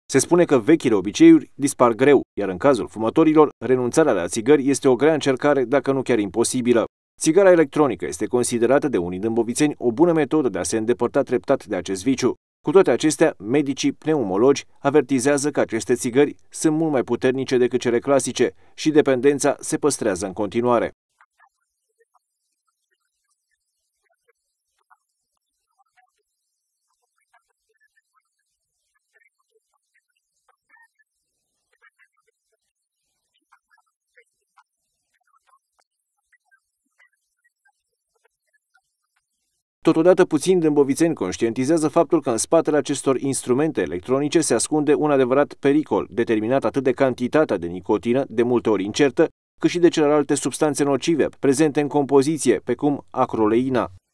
Se spune că vechile obiceiuri dispar greu, iar în cazul fumătorilor, renunțarea la țigări este o grea încercare, dacă nu chiar imposibilă. Țigara electronică este considerată de unii dâmboviceni o bună metodă de a se îndepărta treptat de acest viciu. Cu toate acestea, medicii pneumologi avertizează că aceste țigări sunt mult mai puternice decât cele clasice și dependența se păstrează în continuare. Totodată, puțini dâmboviceni conștientizează faptul că în spatele acestor instrumente electronice se ascunde un adevărat pericol, determinat atât de cantitatea de nicotină, de multe ori incertă, cât și de celelalte substanțe nocive, prezente în compoziție, precum acroleina.